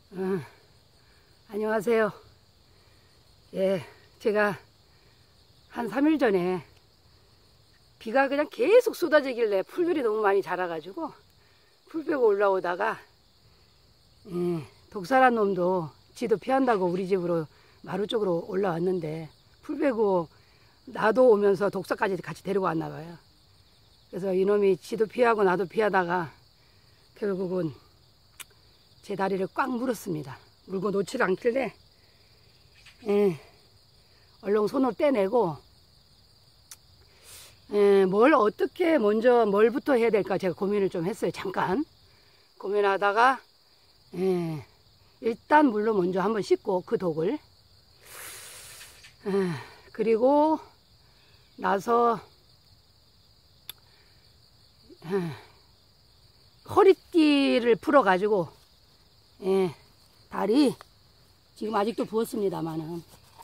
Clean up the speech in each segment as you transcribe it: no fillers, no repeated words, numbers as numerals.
안녕하세요. 예, 제가 한 3일 전에 비가 그냥 계속 쏟아지길래 풀들이 너무 많이 자라가지고 풀 빼고 올라오다가 독사란 놈도 지도 피한다고 우리 집으로 마루 쪽으로 올라왔는데 풀 빼고 나도 오면서 독사까지 같이 데리고 왔나 봐요. 그래서 이놈이 지도 피하고 나도 피하다가 결국은 제 다리를 꽉 물었습니다. 물고 놓지를 않길래 얼른 손으로 떼내고 뭘 어떻게 먼저 뭘부터 해야 될까 제가 고민을 좀 했어요. 잠깐 고민하다가 일단 물로 먼저 한번 씻고 그 독을 그리고 나서 허리띠를 풀어 가지고 다리 지금 아직도 부었습니다만은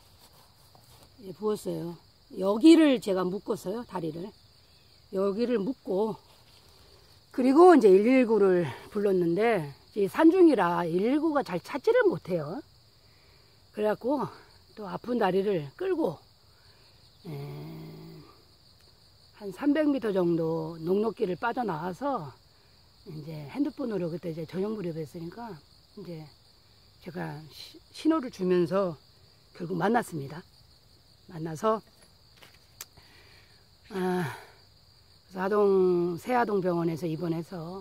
부었어요. 여기를 제가 묶었어요. 다리를 여기를 묶고 그리고 이제 119를 불렀는데 산중이라 119가 잘 찾지를 못해요. 그래갖고 또 아픈 다리를 끌고 한 300m 정도 녹록길을 빠져나가서 이제 핸드폰으로 그때 이제 저녁 무렵에 했으니까 이제 제가 신호를 주면서 결국 만났습니다. 만나서 세아동 병원에서 입원해서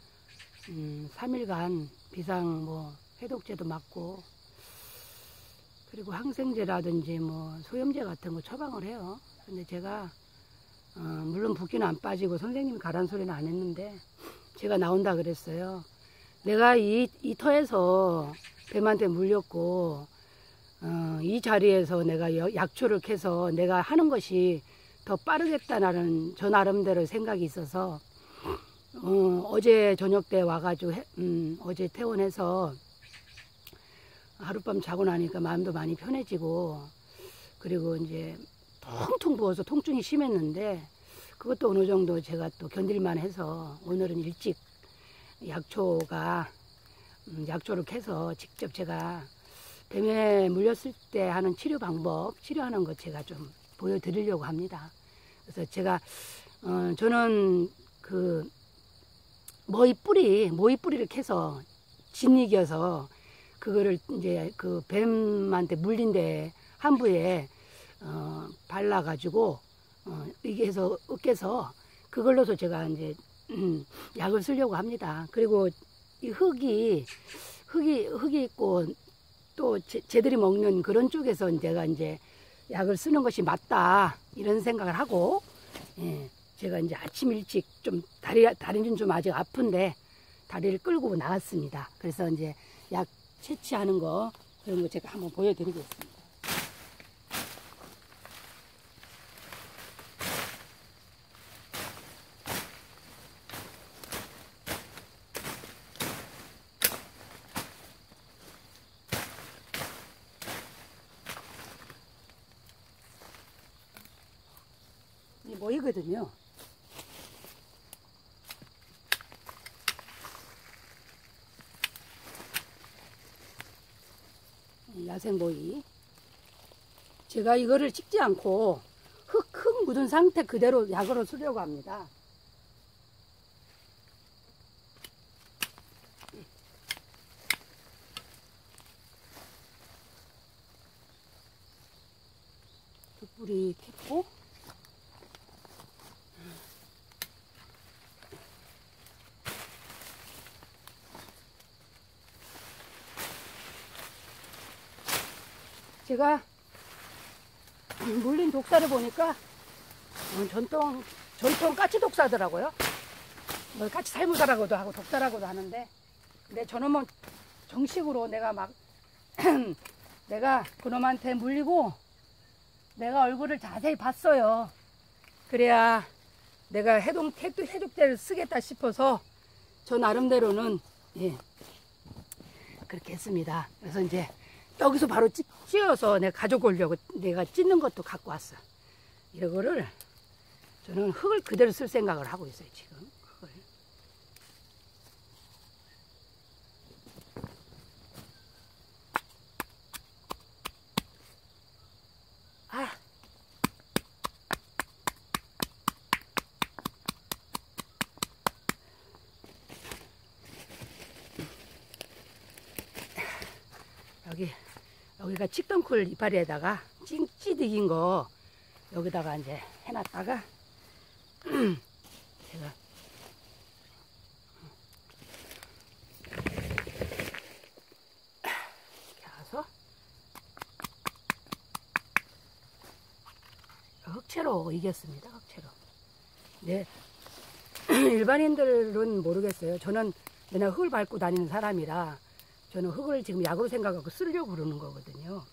3일간 비상 해독제도 맞고 그리고 항생제라든지 소염제 같은 거 처방을 해요. 근데 제가 물론 붓기는 안 빠지고 선생님이 가란 소리는 안 했는데 제가 나온다 그랬어요. 내가 이 터에서 뱀한테 물렸고 이 자리에서 내가 약초를 캐서 내가 하는 것이 더 빠르겠다라는 저 나름대로 생각이 있어서 어제 저녁 때 와가지고 어제 퇴원해서 하룻밤 자고 나니까 마음도 많이 편해지고 그리고 이제 통통 부어서 통증이 심했는데 그것도 어느 정도 제가 또 견딜만 해서 오늘은 일찍 약초를 캐서 직접 제가 뱀에 물렸을 때 하는 치료 방법, 치료하는 것 제가 좀 보여드리려고 합니다. 그래서 제가 저는 그 모이 뿌리를 캐서 진이겨서 그거를 이제 그 뱀한테 물린 데 한부에 발라가지고 이게 해서 으깨서 그걸로서 제가 이제 약을 쓰려고 합니다. 그리고 이 흙이 있고 또 쟤들이 먹는 그런 쪽에서 내가 이제 약을 쓰는 것이 맞다 이런 생각을 하고 제가 이제 아침 일찍 좀 다리는 좀 아직 아픈데 다리를 끌고 나왔습니다. 그래서 이제 약 채취하는 거 그런 거 제가 한번 보여드리겠습니다. 이 모이거든요. 야생 모이. 제가 이거를 찍지 않고 흙 묻은 상태 그대로 약으로 쓰려고 합니다. 두 뿌리 캤고 제가 물린 독사를 보니까 전통 까치 독사더라고요. 까치 살무사라고도 하고 독사라고도 하는데 근데 저놈은 정식으로 내가 내가 그놈한테 물리고 내가 얼굴을 자세히 봤어요. 그래야 내가 해독제를 쓰겠다 싶어서 저 나름대로는 그렇게 했습니다. 그래서 이제 여기서 바로 찧어서 내가 가져오려고 내가 찢는 것도 갖고 왔어. 이거를 저는 흙을 그대로 쓸 생각을 하고 있어요. 지금 흙을 여기가 칡덩쿨 이파리에다가 찌득인 거 여기다가 이제 해놨다가 제가 이렇게 와서 흑채로 이겼습니다. 흑채로. 네. 일반인들은 모르겠어요. 저는 맨날 흙을 밟고 다니는 사람이라 저는 흙을 지금 약으로 생각하고 쓰려고 그러는 거거든요.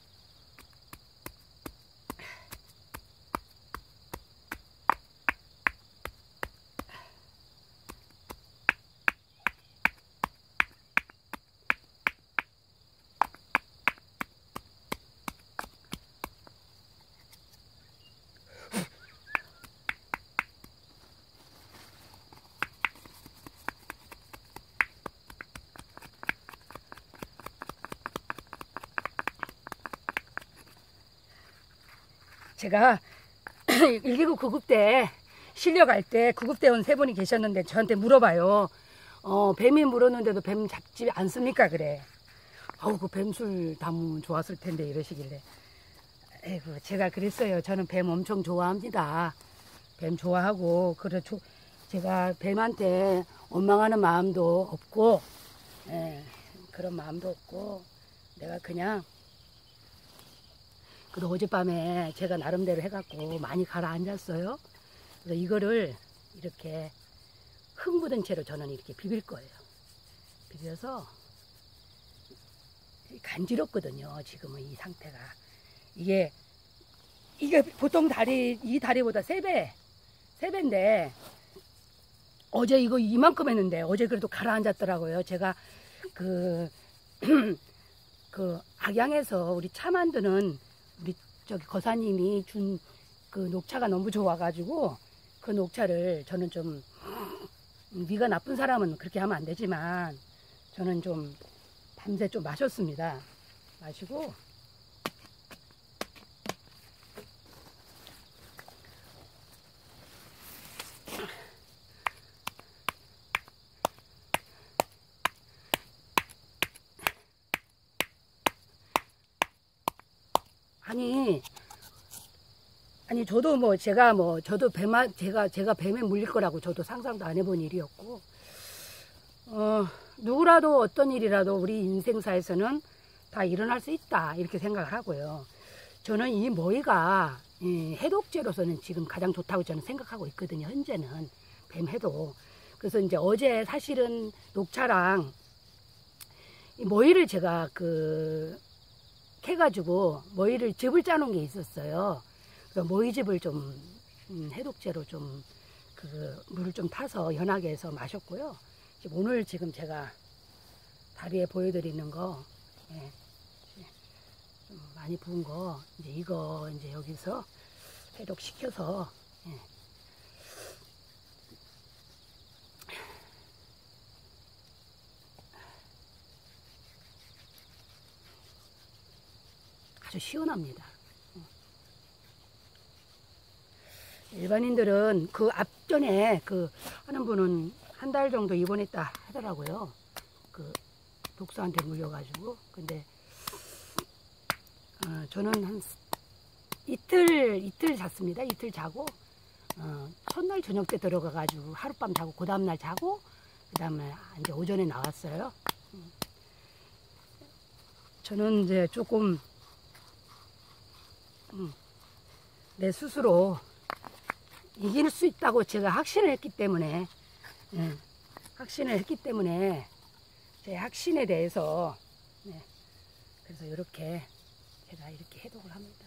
제가 119 구급대 실려갈 때 구급대원 3분이 계셨는데 저한테 물어봐요. 뱀이 물었는데도 뱀 잡지 않습니까? 그래. 아우, 그 뱀술 담으면 좋았을 텐데 이러시길래. 에이구, 제가 그랬어요. 저는 뱀 엄청 좋아합니다. 뱀 좋아하고, 그래, 제가 뱀한테 원망하는 마음도 없고, 그런 마음도 없고, 내가 그냥 그래도 어젯밤에 제가 나름대로 해갖고 많이 가라앉았어요. 그래서 이거를 이렇게 흙 묻은 채로 저는 이렇게 비빌 거예요. 비벼서 간지럽거든요. 지금은 이 상태가. 이게 보통 이 다리보다 3배인데 어제 이거 이만큼 했는데 어제 그래도 가라앉았더라고요. 제가 그 악양에서 우리 차 만드는 우리 저기 거사님이 준 그 녹차가 너무 좋아가지고 그 녹차를 저는 좀 위가 나쁜 사람은 그렇게 하면 안 되지만 저는 좀 밤새 좀 마셨습니다. 마시고 아니 저도 저도 제가 뱀에 물릴 거라고 저도 상상도 안 해본 일이었고, 누구라도 어떤 일이라도 우리 인생사에서는 다 일어날 수 있다 이렇게 생각을 하고요. 저는 이 모이가 해독제로서는 지금 가장 좋다고 저는 생각하고 있거든요. 현재는 뱀 해독. 그래서 이제 어제 사실은 녹차랑 이 모이를 제가 캐가지고 모이를 즙을 짜놓은 게 있었어요. 그래서 모이즙을 좀 해독제로 좀 물을 좀 타서 연하게 해서 마셨고요. 지금 오늘 제가 다리에 보여드리는 거, 좀 많이 부은 거 이거 이제 여기서 해독시켜서 아주 시원합니다. 일반인들은 그 앞전에 하는 분은 한 달 정도 입원했다 하더라고요. 독사한테 물려가지고. 근데 저는 한 이틀 잤습니다. 이틀 자고 첫날 저녁 때 들어가가지고 하룻밤 자고 그 다음날 자고 그 다음에 이제 오전에 나왔어요. 저는 이제 조금 내 스스로 이길 수 있다고 제가 확신을 했기 때문에 제 확신에 대해서 그래서 이렇게 제가 이렇게 해독을 합니다.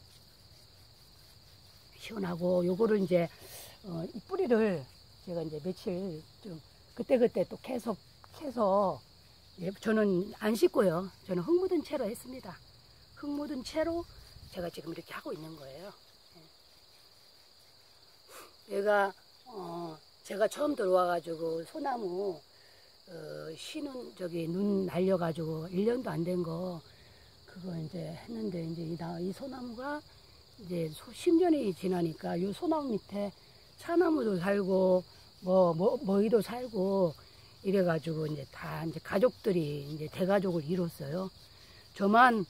시원하고 요거를 이제 이 뿌리를 제가 이제 며칠 좀 그때그때 또 계속 캐서 저는 안 씻고요. 저는 흙 묻은 채로 했습니다. 흙 묻은 채로 제가 지금 이렇게 하고 있는 거예요. 얘가 제가 처음 들어와가지고 소나무 쉬는 눈 날려가지고 1년도 안 된 거 그거 이제 했는데 이제 이 소나무가 이제 10년이 지나니까 이 소나무 밑에 차나무도 살고 머위도 살고 이래가지고 이제 다 이제 가족들이 이제 대가족을 이뤘어요. 저만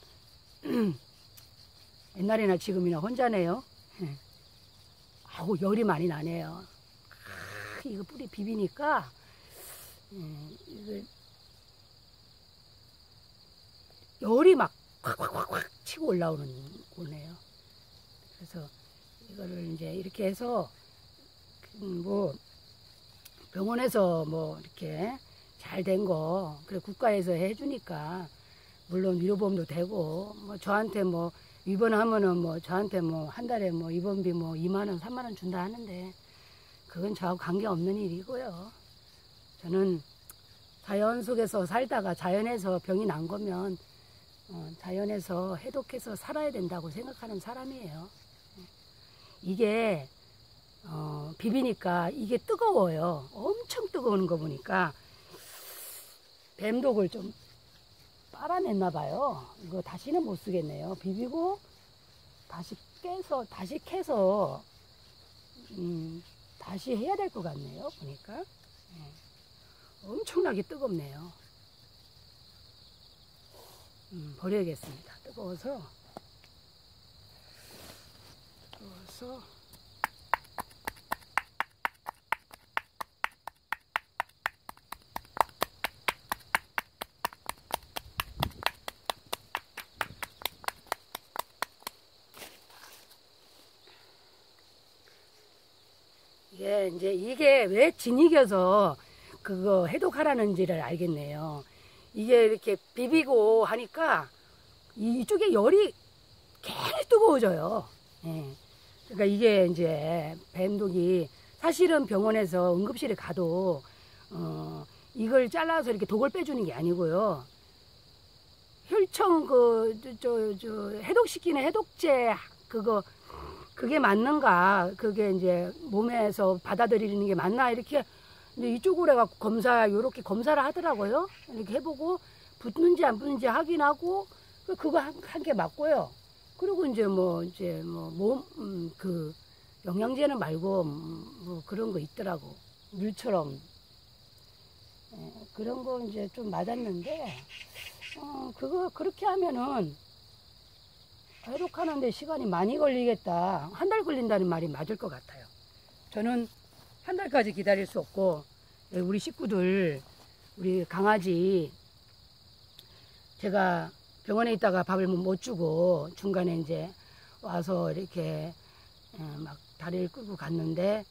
옛날이나 지금이나 혼자네요. 아우 열이 많이 나네요. 이거 뿌리 비비니까 이거 열이 막 콱콱콱콱 치고 올라오는 거네요. 그래서 이거를 이제 이렇게 해서 뭐 병원에서 뭐 이렇게 잘 된 거 그래 국가에서 해주니까 물론 위로보험도 되고 뭐 저한테 뭐 입원하면은 뭐 저한테 뭐 한 달에 뭐 입원비 뭐 2만 원 3만 원 준다 하는데 그건 저하고 관계없는 일이고요. 저는 자연 속에서 살다가 자연에서 병이 난 거면 자연에서 해독해서 살아야 된다고 생각하는 사람이에요. 이게 비비니까 이게 뜨거워요. 엄청 뜨거운 거 보니까 뱀독을 좀 빨아냈나 봐요. 이거 다시는 못 쓰겠네요. 비비고 다시 깨서 다시 캐서 다시 해야 될 것 같네요. 보니까 엄청나게 뜨겁네요. 버려야겠습니다. 뜨거워서 이게 왜 진이겨서 그거 해독하라는지를 알겠네요. 이게 이렇게 비비고 하니까 이쪽에 열이 괜히 뜨거워져요. 예. 그러니까 이게 이제 뱀독이 사실은 병원에서 응급실에 가도 이걸 잘라서 이렇게 독을 빼주는 게 아니고요. 혈청 해독시키는 해독제 그게 맞는가? 그게 이제 몸에서 받아들이는 게 맞나? 이렇게 근데 이쪽으로 해갖고 요렇게 검사를 하더라고요. 이렇게 해보고 붙는지 안 붙는지 확인하고 그거 한 개 맞고요. 그리고 이제 그 영양제는 말고 뭐 그런 거 있더라고. 물처럼 그런 거 이제 좀 맞았는데 그거 그렇게 하면은 해독하는데 시간이 많이 걸리겠다. 한 달 걸린다는 말이 맞을 것 같아요. 저는 한 달까지 기다릴 수 없고 우리 식구들 우리 강아지 제가 병원에 있다가 밥을 못 주고 중간에 이제 와서 이렇게 막 다리를 끌고 갔는데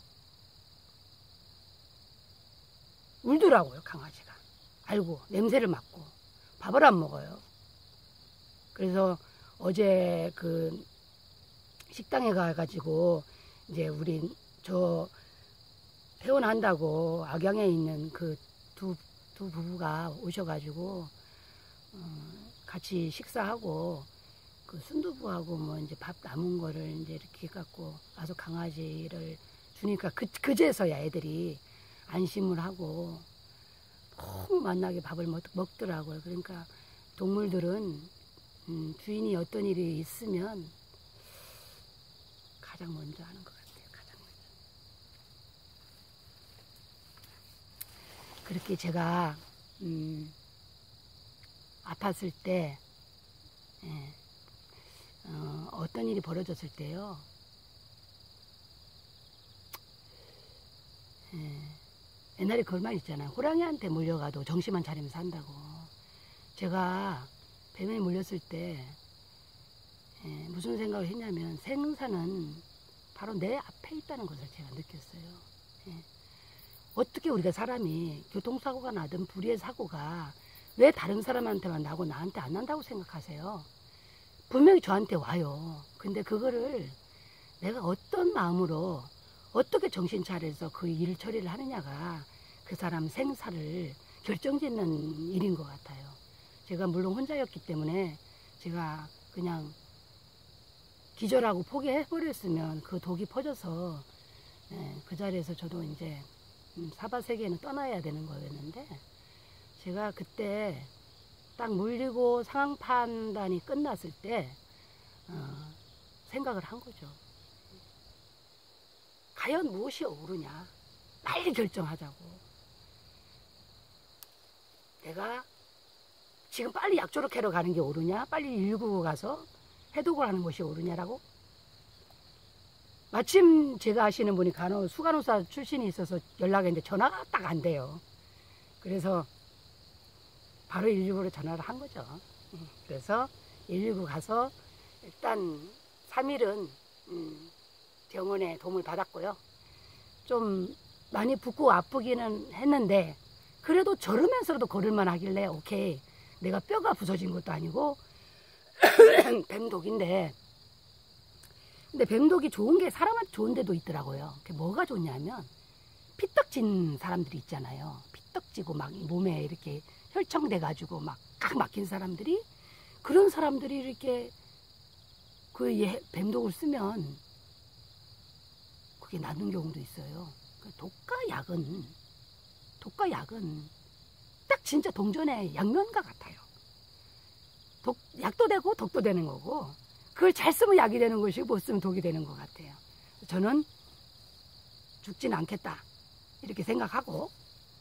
울더라고요. 강아지가 알고 냄새를 맡고 밥을 안 먹어요. 그래서 어제 그 식당에 가가지고 이제 우리 저 퇴원한다고 악양에 있는 그 두 부부가 오셔가지고 같이 식사하고 그 순두부하고 뭐 이제 밥 남은 거를 이제 이렇게 갖고 와서 강아지를 주니까 그제서야 애들이 안심을 하고 너무 맛나게 밥을 먹더라고요. 그러니까 동물들은 주인이 어떤 일이 있으면 가장 먼저 하는 것 같아요. 가장 먼저. 그렇게 제가 아팠을 때 어떤 일이 벌어졌을 때요. 옛날에 그런 말 있잖아요. 호랑이한테 물려가도 정신만 차리면 산다고. 제가 뱀에 물렸을 때 무슨 생각을 했냐면 생사는 바로 내 앞에 있다는 것을 제가 느꼈어요. 어떻게 우리가 사람이 교통사고가 나든 불의의 사고가 왜 다른 사람한테만 나고 나한테 안 난다고 생각하세요? 분명히 저한테 와요. 근데 그거를 내가 어떤 마음으로 어떻게 정신 차려서 그 일 처리를 하느냐가 그 사람 생사를 결정짓는 일인 것 같아요. 제가 물론 혼자였기 때문에 제가 그냥 기절하고 포기해버렸으면 그 독이 퍼져서 그 자리에서 저도 이제 사바세계는 떠나야 되는 거였는데 제가 그때 딱 물리고 상황 판단이 끝났을 때 생각을 한 거죠. 과연 무엇이 옳으냐? 빨리 결정하자고. 내가 지금 빨리 약조력하러 가는 게 옳으냐? 빨리 119 가서 해독을 하는 것이 옳으냐라고? 마침 제가 아시는 분이 수간호사 출신이 있어서 연락했는데 전화가 딱 안 돼요. 그래서 바로 119로 전화를 한 거죠. 그래서 119 가서 일단 3일은 병원에 도움을 받았고요. 좀 많이 붓고 아프기는 했는데 그래도 저러면서도 걸을만 하길래 오케이, 내가 뼈가 부서진 것도 아니고 뱀독인데, 근데 뱀독이 좋은 게 사람한테 좋은 데도 있더라고요. 그게 뭐가 좋냐면 피떡진 사람들이 있잖아요. 피떡지고 막 몸에 이렇게 혈청돼 가지고 막 꽉 막힌 사람들이, 그런 사람들이 이렇게 그 뱀독을 쓰면 그게 낫는 경우도 있어요. 독가약은 딱 진짜 동전의 양면과 같아요. 약도 되고 독도 되는 거고, 그걸 잘 쓰면 약이 되는 것이고 못 쓰면 독이 되는 것 같아요. 저는 죽지는 않겠다 이렇게 생각하고,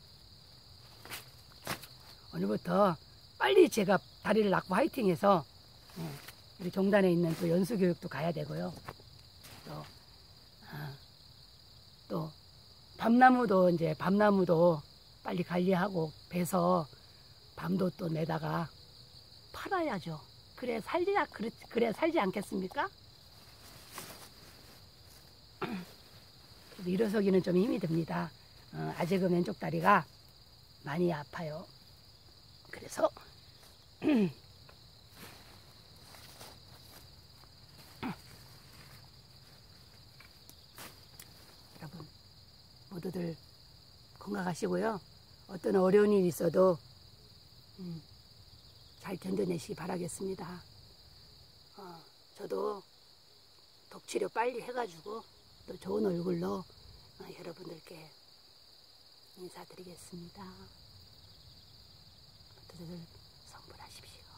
오늘부터 빨리 제가 다리를 놨고 화이팅해서 우리 종단에 있는 또 연수교육도 가야 되고요. 또 밤나무도 빨리 관리하고 베서 밤도 또 내다가 팔아야죠. 그래 살지 않겠습니까? 일어서기는 좀 힘이 듭니다. 아직은 왼쪽 다리가 많이 아파요. 그래서 여러분 모두들 건강하시고요. 어떤 어려운 일이 있어도 잘 견뎌내시기 바라겠습니다. 저도 독치료 빨리 해가지고 또 좋은 얼굴로 여러분들께 인사드리겠습니다. 모두들 성불하십시오.